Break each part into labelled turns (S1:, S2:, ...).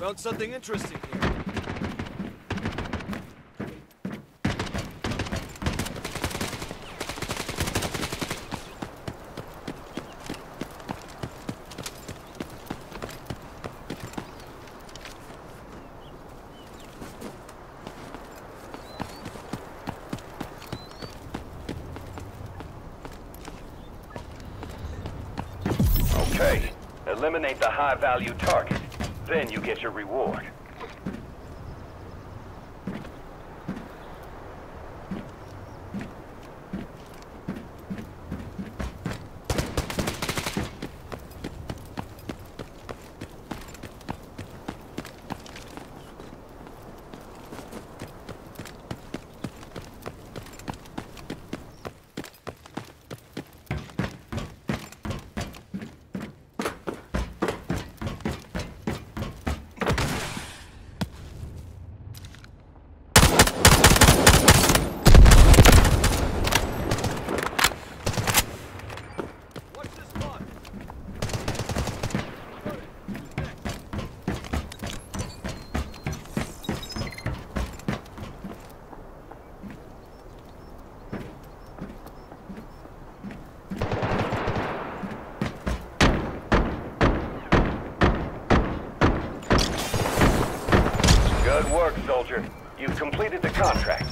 S1: Found something interesting here.
S2: Okay. Eliminate the high-value target. Then you get your reward. Good work, soldier. You've completed the contract.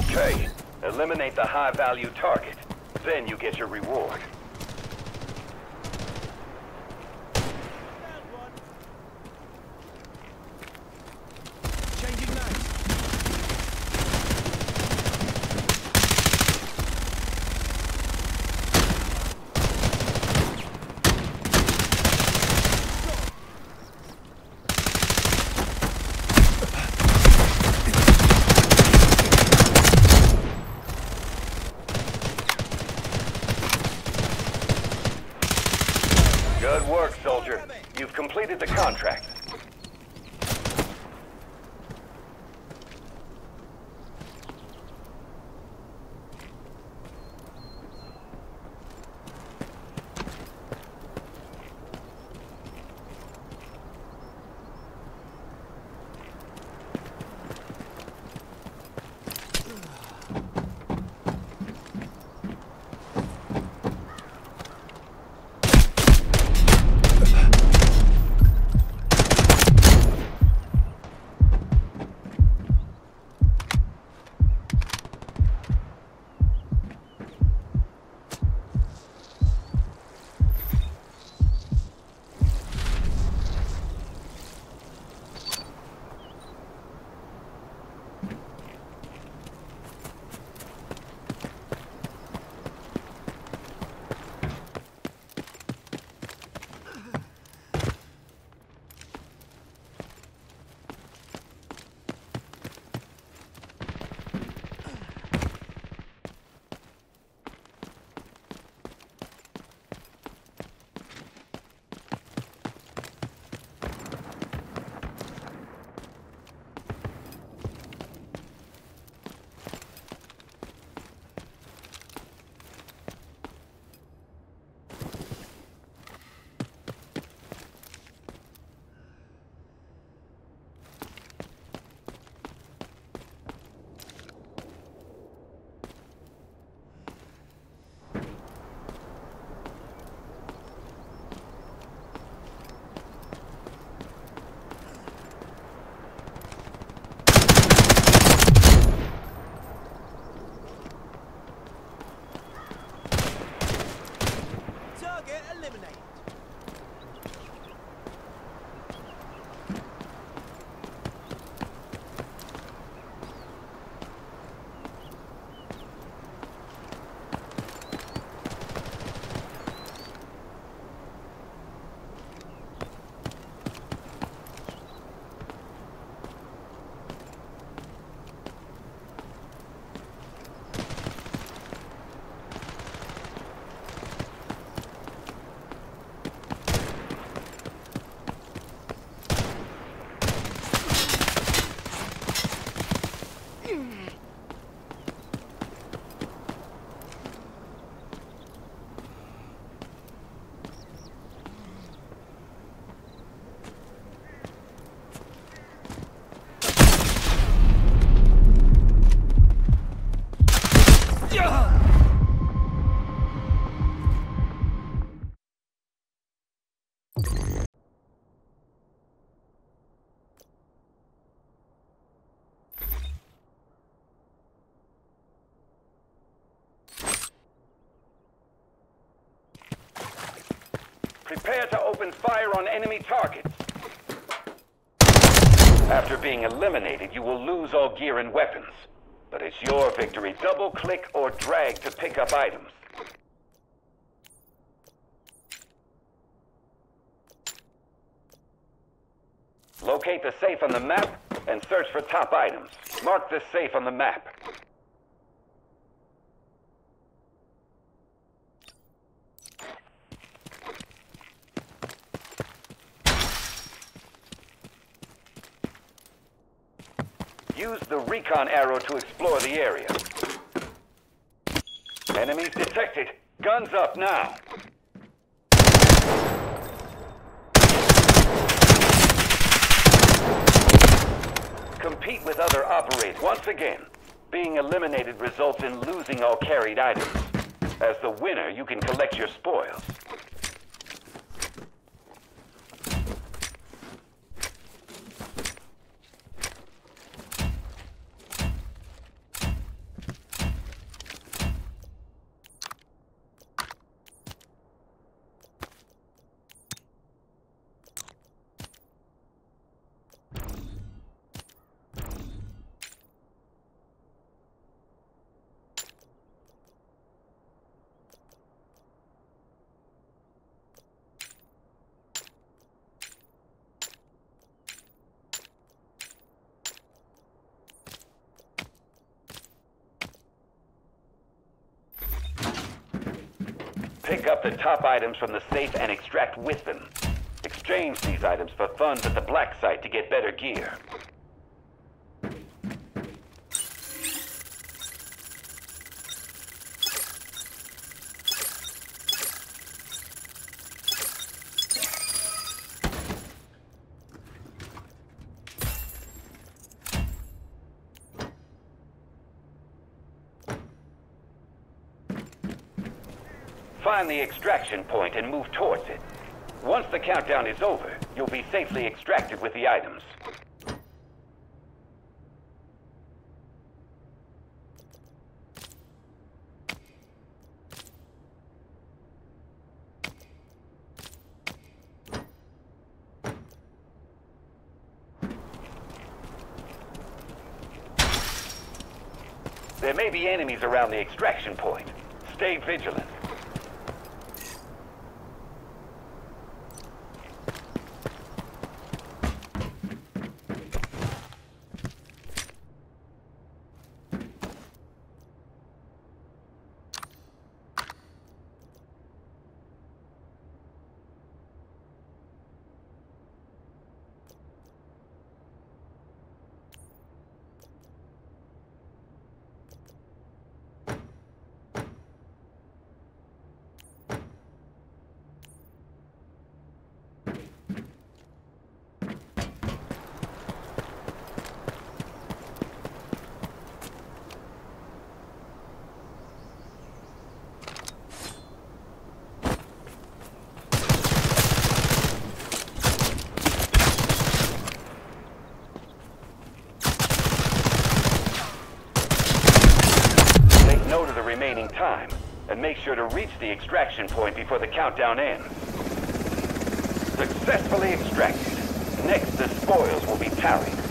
S2: Okay. Eliminate the high-value target. Then you get your reward.
S1: Changing knives.
S2: Good work, soldier. You've completed the contract.
S1: Target eliminated.
S2: Prepare to open fire on enemy targets. After being eliminated, you will lose all gear and weapons. But it's your victory. Double-click or drag to pick up items. Locate the safe on the map and search for top items. Mark the safe on the map. Use the recon arrow to explore the area. Enemies detected. Guns up now. Compete with other operators. Once again, being eliminated results in losing all carried items. As the winner, you can collect your spoils. Pick up the top items from the safe and extract with them. Exchange these items for funds at the black site to get better gear. Find the extraction point and move towards it. Once the countdown is over, you'll be safely extracted with the items. There may be enemies around the extraction point. Stay vigilant. Remaining time, and make sure to reach the extraction point before the countdown ends. Successfully extracted. Next, the spoils will be tallied.